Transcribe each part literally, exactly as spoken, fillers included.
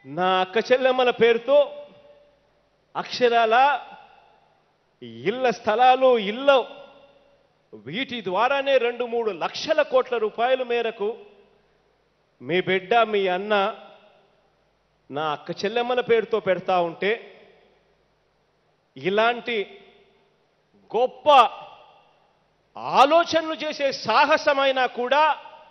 నా అక్క చెల్లెమ్మల పేరుతో అక్షరాల ఇళ్ల స్థలాలు ఇళ్ళ వీటి ద్వారానే రెండు మూడు లక్షల కోట్ల రూపాయల మేరకు మీ బిడ్డ మీ అన్న నా అక్క చెల్లెమ్మల పేరుతో పెడతా ఉంటే ఇలాంటి గొప్ప ఆలోచనలు చేసే సాహసమైనా కూడా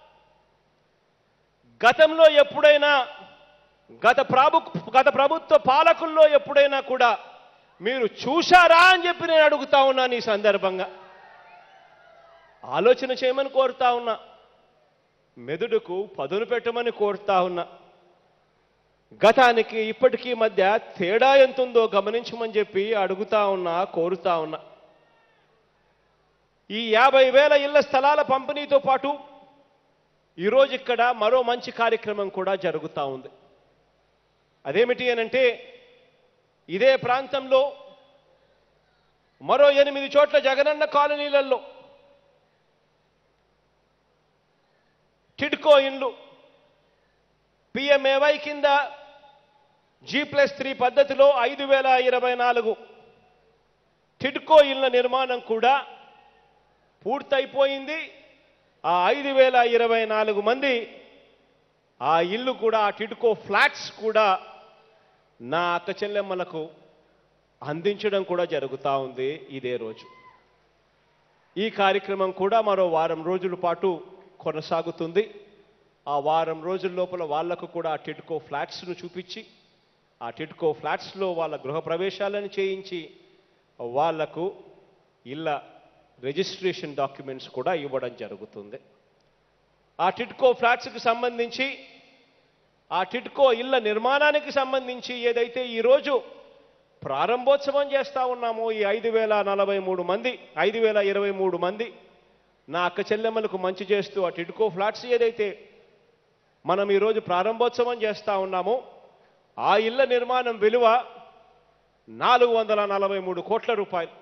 గతంలో ఎప్పుడైనా గత ప్రభు గత ప్రభుత్వ పాలకుల్లో ఎప్పుడైనా కూడా మీరు చూశారా అని చెప్పి నేను అడుగుతా ఉన్నాను. ఈ సందర్భంగా ఆలోచన చేయమని కోరుతా ఉన్నా, మెదడుకు పదును పెట్టమని కోరుతా ఉన్నా. గతానికి ఇప్పటికీ మధ్య తేడా ఎంతుందో గమనించమని చెప్పి అడుగుతా ఉన్నా, కోరుతా ఉన్నా. ఈ యాభై వేల ఇళ్ల స్థలాల పంపిణీతో పాటు ఈరోజు ఇక్కడ మరో మంచి కార్యక్రమం కూడా జరుగుతూ ఉంది. అదేమిటి అనంటే, ఇదే ప్రాంతంలో మరో ఎనిమిది చోట్ల జగనన్న కాలనీలలో టిడ్కో ఇండ్లు పిఎంఏవై కింద జీ ప్లస్ త్రీ పద్ధతిలో ఐదు వేల ఇరవై నాలుగు టిడ్కో ఇళ్ల నిర్మాణం కూడా పూర్తయిపోయింది. ఆ ఐదు వేల ఇరవై నాలుగు మంది ఆ ఇల్లు కూడా ఆ టిడ్కో ఫ్లాట్స్ కూడా నా అక్క చెల్లెమ్మలకు అందించడం కూడా జరుగుతూ ఉంది ఇదే రోజు. ఈ కార్యక్రమం కూడా మరో వారం రోజుల పాటు కొనసాగుతుంది. ఆ వారం రోజుల లోపల వాళ్లకు కూడా ఆ టిడ్కో ఫ్లాట్స్ను చూపించి ఆ టిడ్కో ఫ్లాట్స్లో వాళ్ళ గృహప్రవేశాలను చేయించి వాళ్లకు ఇళ్ళ రిజిస్ట్రేషన్ డాక్యుమెంట్స్ కూడా ఇవ్వడం జరుగుతుంది. ఆ టిడ్కో ఫ్లాట్స్కి సంబంధించి ఆ టిడ్కో ఇళ్ల నిర్మాణానికి సంబంధించి ఏదైతే ఈరోజు ప్రారంభోత్సవం చేస్తూ ఉన్నామో ఈ ఐదు వేల నలభై మూడు మంది ఐదు వేల ఇరవై మూడు మంది నా అక్క చెల్లెమ్మలకు మంచి చేస్తూ ఆ టిడ్కో ఫ్లాట్స్ ఏదైతే మనం ఈరోజు ప్రారంభోత్సవం చేస్తూ ఉన్నామో ఆ ఇళ్ల నిర్మాణం విలువ నాలుగు వందల నలభై మూడు కోట్ల రూపాయలు.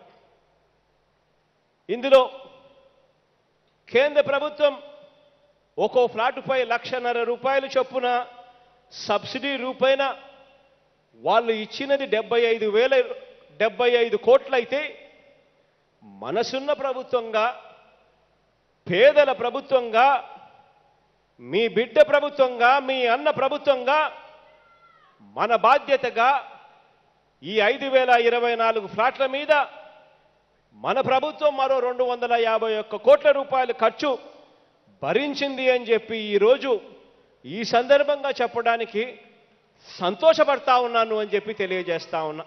ఇందులో కేంద్ర ప్రభుత్వం ఒక్కో ఫ్లాటుపై లక్షన్నర రూపాయలు చొప్పున సబ్సిడీ రూపేణ వాళ్ళు ఇచ్చినది డెబ్బై ఐదు వేల డెబ్బై ఐదు కోట్లయితే మనసున్న ప్రభుత్వంగా పేదల ప్రభుత్వంగా మీ బిడ్డ ప్రభుత్వంగా మీ అన్న ప్రభుత్వంగా మన బాధ్యతగా ఈ ఐదు వేల ఇరవై నాలుగు ఫ్లాట్ల మీద మన ప్రభుత్వం మరో రెండు వందల యాభై ఒక్క కోట్ల రూపాయలు ఖర్చు భరించింది అని చెప్పి ఈరోజు ఈ సందర్భంగా చెప్పడానికి సంతోషపడతా ఉన్నాను అని చెప్పి తెలియజేస్తా ఉన్నా.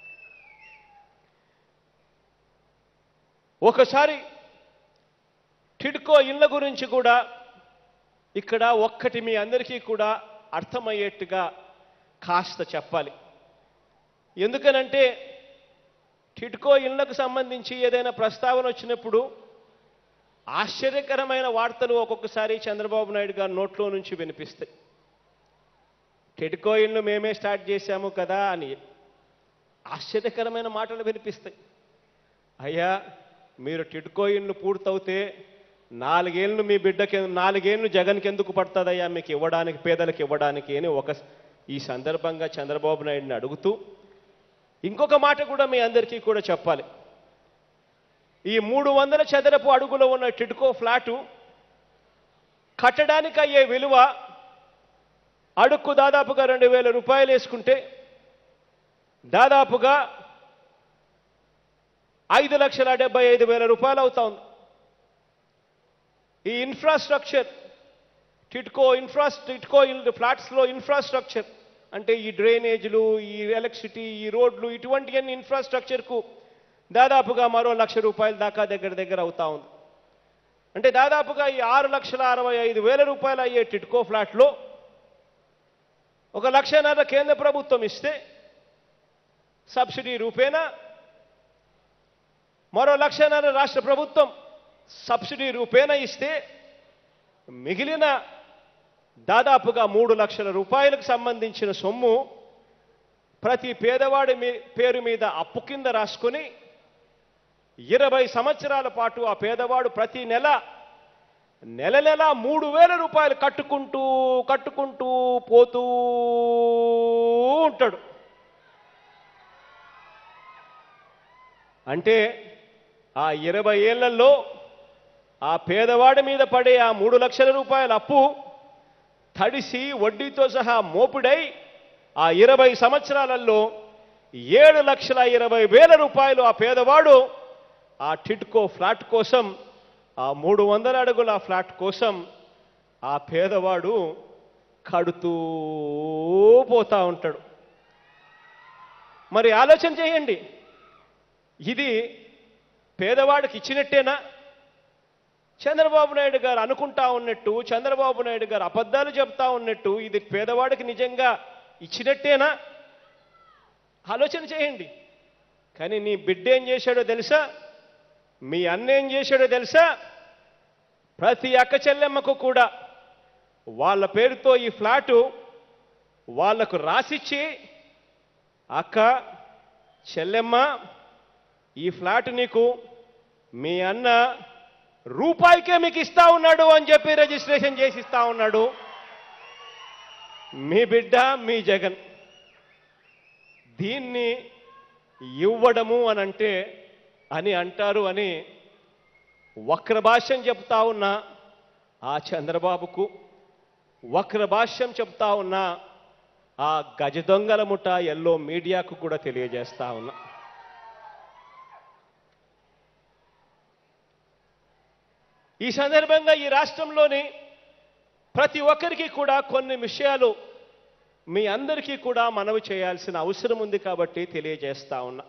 ఒకసారి టిడ్కో ఇళ్ల గురించి కూడా ఇక్కడ ఒక్కటి మీ అందరికీ కూడా అర్థమయ్యేట్టుగా కాస్త చెప్పాలి. ఎందుకనంటే టిడ్కో ఇళ్లకు సంబంధించి ఏదైనా ప్రస్తావన వచ్చినప్పుడు ఆశ్చర్యకరమైన వార్తలు ఒక్కొక్కసారి చంద్రబాబు నాయుడు గారి నోట్లో నుంచి వినిపిస్తాయి. టిడ్కో ఇళ్ళు మేమే స్టార్ట్ చేశాము కదా అని ఆశ్చర్యకరమైన మాటలు వినిపిస్తాయి. అయ్యా, మీరు టిడ్కో ఇళ్ళు పూర్తవుతే నాలుగేళ్ళు మీ బిడ్డకి నాలుగేళ్ళు జగన్కి ఎందుకు పడుతుందయ్యా మీకు ఇవ్వడానికి, పేదలకు ఇవ్వడానికి అని ఒక ఈ సందర్భంగా చంద్రబాబు నాయుడిని అడుగుతూ ఇంకొక మాట కూడా మీ అందరికీ కూడా చెప్పాలి. ఈ మూడు వందల చదరపు అడుగులో ఉన్న టిడ్కో ఫ్లాటు కట్టడానికి అయ్యే విలువ అడుక్కు దాదాపుగా రెండు వేల రూపాయలు వేసుకుంటే దాదాపుగా ఐదు లక్షల డెబ్బై ఐదు వేల రూపాయలు అవుతా ఉంది. ఈ ఇన్ఫ్రాస్ట్రక్చర్ టిడ్కో ఇన్ఫ్రా టిడ్కో ఫ్లాట్స్లో ఇన్ఫ్రాస్ట్రక్చర్ అంటే ఈ డ్రైనేజీలు, ఈ ఎలక్ట్రిసిటీ, ఈ రోడ్లు, ఇటువంటి అన్ని ఇన్ఫ్రాస్ట్రక్చర్కు దాదాపుగా మరో లక్ష రూపాయల దాకా దగ్గర దగ్గర అవుతా ఉంది. అంటే దాదాపుగా ఈ ఆరు లక్షల అరవై ఐదు వేల రూపాయలు అయ్యే టిడ్కో ఫ్లాట్లో ఒక లక్షన్నర కేంద్ర ప్రభుత్వం ఇస్తే సబ్సిడీ రూపేణా, మరో లక్షన్నర రాష్ట్ర ప్రభుత్వం సబ్సిడీ రూపేణా ఇస్తే మిగిలిన దాదాపుగా మూడు లక్షల రూపాయలకు సంబంధించిన సొమ్ము ప్రతి పేదవాడి పేరు మీద అప్పు కింద రాసుకొని ఇరవై సంవత్సరాల పాటు ఆ పేదవాడు ప్రతి నెల నెల నెల మూడు వేల రూపాయలు కట్టుకుంటూ కట్టుకుంటూ పోతూ ఉంటాడు. అంటే ఆ ఇరవై ఏళ్లలో ఆ పేదవాడి మీద పడే ఆ మూడు లక్షల రూపాయల అప్పు తడిసి వడ్డీతో సహా మోపుడై ఆ ఇరవై సంవత్సరాలలో ఏడు లక్షల ఇరవై వేల రూపాయలు ఆ పేదవాడు ఆ టిడ్కో ఫ్లాట్ కోసం, ఆ మూడు వందల అడుగుల ఫ్లాట్ కోసం ఆ పేదవాడు కడుతూ పోతా ఉంటాడు. మరి ఆలోచన చేయండి, ఇది పేదవాడికి ఇచ్చినట్టేనా? చంద్రబాబు నాయుడు గారు అనుకుంటా ఉన్నట్టు, చంద్రబాబు నాయుడు గారు అబద్ధాలు చెప్తా ఉన్నట్టు ఇది పేదవాడికి నిజంగా ఇచ్చినట్టేనా? ఆలోచన చేయండి. కానీ నీ బిడ్డ ఏం చేశాడో తెలుసా? మీ అన్న ఏం చేశాడో తెలుసా? ప్రతి అక్క చెల్లెమ్మకు కూడా వాళ్ళ పేరుతో ఈ ఫ్లాటు వాళ్లకు రాసిచ్చి, అక్క చెల్లెమ్మ ఈ ఫ్లాట్ నీకు మీ అన్న రూపాయికే మీకు ఇస్తా ఉన్నాడు అని చెప్పి రిజిస్ట్రేషన్ చేసి ఇస్తా ఉన్నాడు మీ బిడ్డ, మీ జగన్. దీన్ని ఇవ్వడము అనంటే అని అంటారు అని వక్ర భాష్యం చెప్తా ఉన్న ఆ చంద్రబాబుకు, వక్ర భాష్యం చెప్తా ఉన్న ఆ గజ దొంగల ముఠ ఎల్లో మీడియాకు కూడా తెలియజేస్తా ఉన్నా. ఈ సందర్భంగా ఈ రాష్ట్రంలోని ప్రతి ఒక్కరికి కూడా కొన్ని విషయాలు మీ అందరికీ కూడా మనవి చేయాల్సిన అవసరం ఉంది కాబట్టి తెలియజేస్తా ఉన్నా.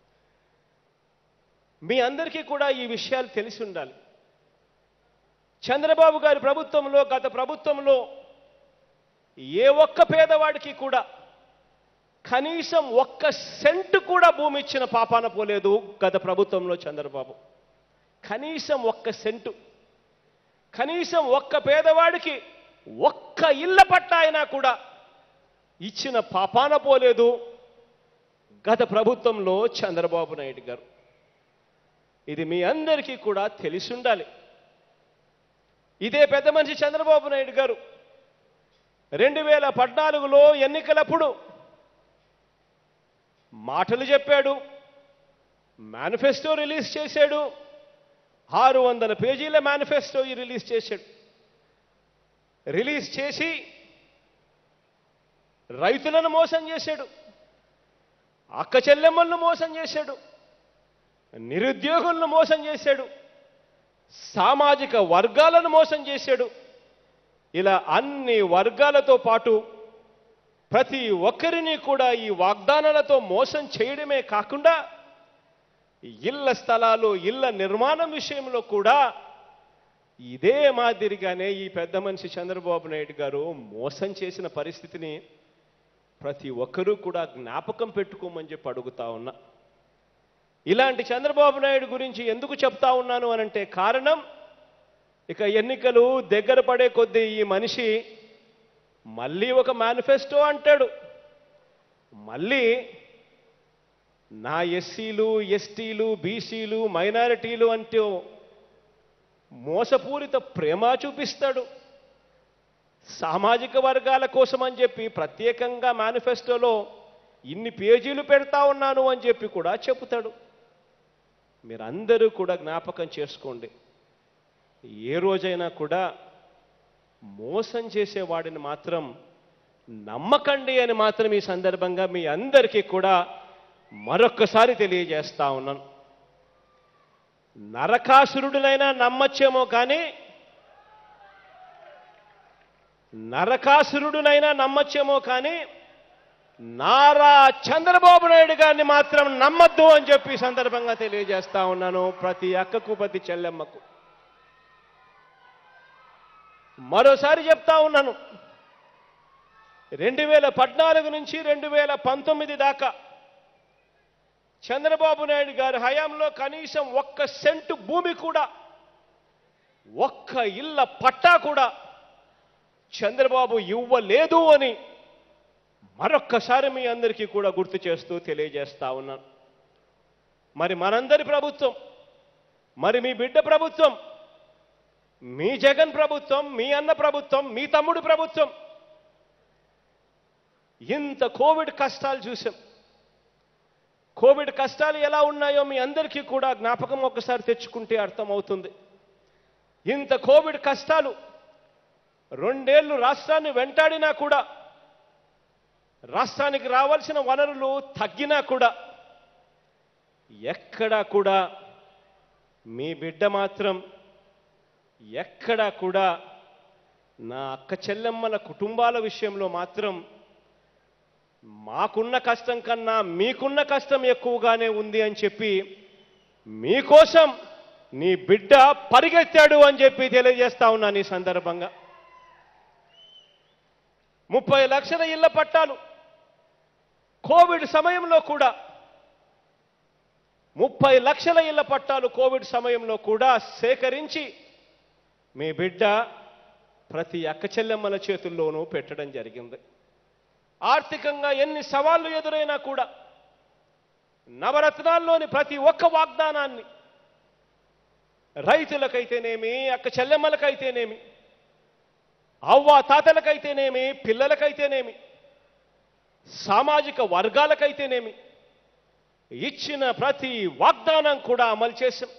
మీ అందరికీ కూడా ఈ విషయాలు తెలిసి ఉండాలి. చంద్రబాబు గారి ప్రభుత్వంలో, గత ప్రభుత్వంలో ఏ ఒక్క పేదవాడికి కూడా కనీసం ఒక్క సెంటు కూడా భూమి ఇచ్చిన పాపాన పోలేదు గత ప్రభుత్వంలో చంద్రబాబు. కనీసం ఒక్క సెంటు, కనీసం ఒక్క పేదవాడికి ఒక్క ఇళ్ల పట్టా అయినా కూడా ఇచ్చిన పాపాన పోలేదు గత ప్రభుత్వంలో చంద్రబాబు నాయుడు గారు. ఇది మీ అందరికీ కూడా తెలిసి ఉండాలి. ఇదే పెద్ద మనిషి చంద్రబాబు నాయుడు గారు రెండు వేల పద్నాలుగులో ఎన్నికలప్పుడు మాటలు చెప్పాడు, మేనిఫెస్టో రిలీజ్ చేశాడు, ఆరు వందల పేజీల మేనిఫెస్టో రిలీజ్ చేశాడు. రిలీజ్ చేసి రైతులను మోసం చేశాడు, అక్క చెల్లెమ్మలను మోసం చేశాడు, నిరుద్యోగులను మోసం చేశాడు, సామాజిక వర్గాలను మోసం చేశాడు. ఇలా అన్ని వర్గాలతో పాటు ప్రతి ఒక్కరిని కూడా ఈ వాగ్దానాలతో మోసం చేయడమే కాకుండా ఇళ్ల స్థలాలు, ఇళ్ల నిర్మాణం విషయంలో కూడా ఇదే మాదిరిగానే ఈ పెద్ద మనిషి చంద్రబాబు నాయుడు గారు మోసం చేసిన పరిస్థితిని ప్రతి ఒక్కరూ కూడా జ్ఞాపకం పెట్టుకోమని చెప్పి అడుగుతా ఉన్నా. ఇలాంటి చంద్రబాబు నాయుడు గురించి ఎందుకు చెప్తా ఉన్నాను అనంటే కారణం, ఇక ఎన్నికలు దగ్గర పడే కొద్దీ ఈ మనిషి మళ్ళీ ఒక మేనిఫెస్టో అంటాడు, మళ్ళీ నా ఎస్సీలు, ఎస్టీలు, బీసీలు, మైనారిటీలు అంటూ మోసపూరిత ప్రేమ చూపిస్తాడు. సామాజిక వర్గాల కోసం అని చెప్పి ప్రత్యేకంగా మేనిఫెస్టోలో ఇన్ని పేజీలు పెడతా ఉన్నాను అని చెప్పి కూడా చెబుతాడు. మీరందరూ కూడా జ్ఞాపకం చేసుకోండి, ఏ రోజైనా కూడా మోసం చేసేవాడిని మాత్రం నమ్మకండి అని మాత్రం ఈ సందర్భంగా మీ అందరికీ కూడా మరొక్కసారి తెలియజేస్తా ఉన్నాను. నరకాసురుడినైనా నమ్మచ్చేమో కానీ నరకాసురుడినైనా నమ్మచ్చేమో కానీ నారా చంద్రబాబు నాయుడు గారిని మాత్రం నమ్మద్దు అని చెప్పి సందర్భంగా తెలియజేస్తా ఉన్నాను ప్రతి అక్కకు, ప్రతి చెల్లెమ్మకు. మరోసారి చెప్తా ఉన్నాను, రెండు వేల పద్నాలుగు నుంచి రెండు వేల పంతొమ్మిది దాకా చంద్రబాబు నాయుడు గారి హయాంలో కనీసం ఒక్క సెంటు భూమి కూడా, ఒక్క ఇళ్ల పట్టా కూడా చంద్రబాబు ఇవ్వలేదు అని మరొక్కసారి మీ అందరికీ కూడా గుర్తు చేస్తూ తెలియజేస్తా ఉన్నాను. మరి మనందరి ప్రభుత్వం, మరి మీ బిడ్డ ప్రభుత్వం మీ జగన్ ప్రభుత్వం, మీ అన్న ప్రభుత్వం, మీ తమ్ముడు ప్రభుత్వం ఇంత కోవిడ్ కష్టాలు చూసాం. కోవిడ్ కష్టాలు ఎలా ఉన్నాయో మీ అందరికీ కూడా జ్ఞాపకం ఒకసారి తెచ్చుకుంటే అర్థమవుతుంది. ఇంత కోవిడ్ కష్టాలు రెండేళ్లు రాష్ట్రాన్ని వెంటాడినా కూడా, రాష్ట్రానికి రావాల్సిన వనరులు తగ్గినా కూడా, ఎక్కడా కూడా మీ బిడ్డ మాత్రం ఎక్కడా కూడా నా అక్క చెల్లెమ్మల కుటుంబాల విషయంలో మాత్రం మాకున్న కష్టం కన్నా మీకున్న కష్టం ఎక్కువగానే ఉంది అని చెప్పి మీకోసం నీ బిడ్డ పరిగెత్తాడు అని చెప్పి తెలియజేస్తా ఉన్నాను. ఈ సందర్భంగా ముప్పై లక్షల ఇళ్ల పట్టాలు కోవిడ్ సమయంలో కూడా, ముప్పై లక్షల ఇళ్ల పట్టాలు కోవిడ్ సమయంలో కూడా సేకరించి మీ బిడ్డ ప్రతి అక్క చెల్లెమ్మల చేతుల్లోనూ పెట్టడం జరిగింది. ఆర్థికంగా ఎన్ని సవాళ్లు ఎదురైనా కూడా నవరత్నాల్లోని ప్రతి ఒక్క వాగ్దానాన్ని రైతులకైతేనేమి, అక్క చెల్లెమ్మలకైతేనేమి, అవ్వ తాతలకైతేనేమి, పిల్లలకైతేనేమి, సామాజిక వర్గాలకైతేనేమి ఇచ్చిన ప్రతి వాగ్దానం కూడా అమలు చేశాం.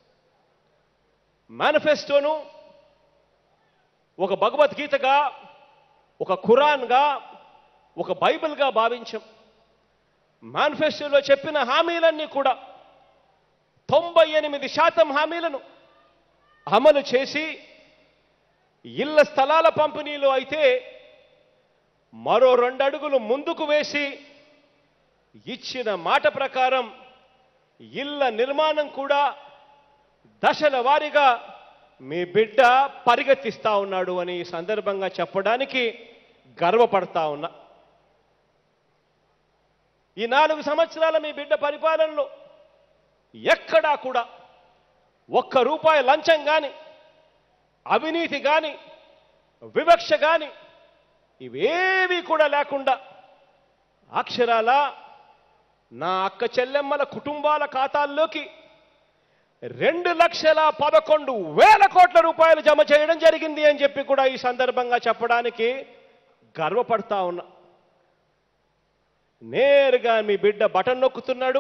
మేనిఫెస్టోను ఒక భగవద్గీతగా, ఒక ఖురాన్గా, ఒక బైబిల్గా భావించాం. మేనిఫెస్టోలో చెప్పిన హామీలన్నీ కూడా తొంభై ఎనిమిది శాతం హామీలను అమలు చేసి, ఇళ్ల స్థలాల పంపిణీలో అయితే మరో రెండు అడుగులు ముందుకు వేసి ఇచ్చిన మాట ప్రకారం ఇళ్ల నిర్మాణం కూడా దశల వారీగా మీ బిడ్డ పరిగెత్తిస్తా ఉన్నాడు అని ఈ సందర్భంగా చెప్పడానికి గర్వపడతా ఉన్నా. ఈ నాలుగు సంవత్సరాల మీ బిడ్డ పరిపాలనలో ఎక్కడా కూడా ఒక్క రూపాయి లంచం కానీ, అవినీతి కానీ, వివక్ష కానీ ఇవేవి కూడా లేకుండా అక్షరాల నా అక్క చెల్లెమ్మల కుటుంబాల ఖాతాల్లోకి రెండు లక్షల పదకొండు వేల కోట్ల రూపాయలు జమ చేయడం జరిగింది అని చెప్పి కూడా ఈ సందర్భంగా చెప్పడానికి గర్వపడతా ఉన్నా. నేరుగా మీ బిడ్డ బటన్ నొక్కుతున్నాడు,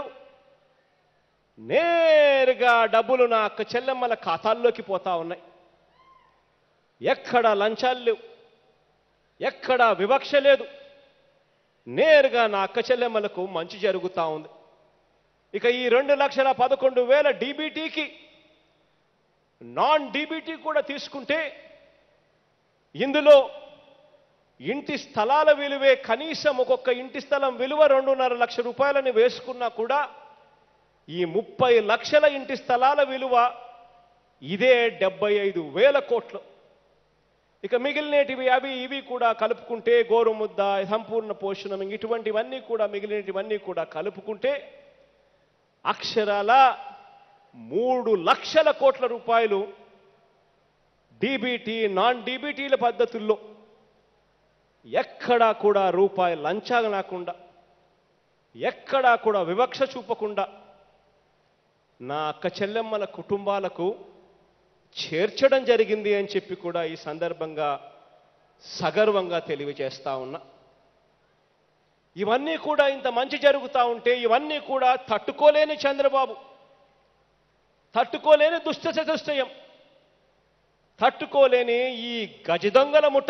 నేరుగా డబ్బులు నా అక్క చెల్లెమ్మల ఖాతాల్లోకి పోతా ఉన్నాయి. ఎక్కడా లంచాలు లేవు, ఎక్కడా వివక్ష లేదు, నేరుగా నా అక్క చెల్లెమ్మలకు మంచి జరుగుతూ ఉంది. ఇక ఈ రెండు లక్షల పదకొండు వేల డీబీటీకి నాన్ డీబీటీ కూడా తీసుకుంటే ఇందులో ఇంటి స్థలాల విలువే కనీసం ఒక్కొక్క ఇంటి స్థలం విలువ రెండున్నర లక్ష రూపాయలని వేసుకున్నా కూడా ఈ ముప్పై లక్షల ఇంటి స్థలాల విలువ ఇదే డెబ్బై ఐదు వేల కోట్లు. ఇక మిగిలినటివి అవి ఇవి కూడా కలుపుకుంటే గోరుముద్ద, సంపూర్ణ పోషణం, ఇటువంటివన్నీ కూడా మిగిలినటివన్నీ కూడా కలుపుకుంటే అక్షరాల మూడు లక్షల కోట్ల రూపాయలు డీబీటీ నాన్ డీబీటీల పద్ధతుల్లో ఎక్కడా కూడా రూపాయి లంచాలు లేకుండా, ఎక్కడా కూడా వివక్ష చూపకుండా నా అక్క చెల్లెమ్మల కుటుంబాలకు చేర్చడం జరిగింది అని చెప్పి కూడా ఈ సందర్భంగా సగర్వంగా తెలియజేస్తా ఉన్నా. ఇవన్నీ కూడా ఇంత మంచి జరుగుతూ ఉంటే ఇవన్నీ కూడా తట్టుకోలేని చంద్రబాబు, తట్టుకోలేని దుష్ట చతుష్టయం, తట్టుకోలేని ఈ గజ దొంగల ముఠ.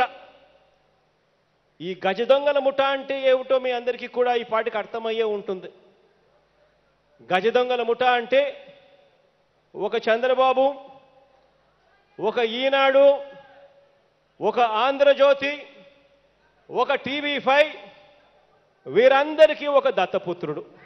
ఈ గజ దొంగల ముఠ అంటే ఏమిటో మీ అందరికీ కూడా ఈ పాటికి అర్థమయ్యే ఉంటుంది. గజ దొంగల ముఠ అంటే ఒక చంద్రబాబు, ఒక ఈనాడు, ఒక ఆంధ్రజ్యోతి, ఒక టీవీ ఫైవ్, వీరందరికీ ఒక దత్తపుత్రుడు.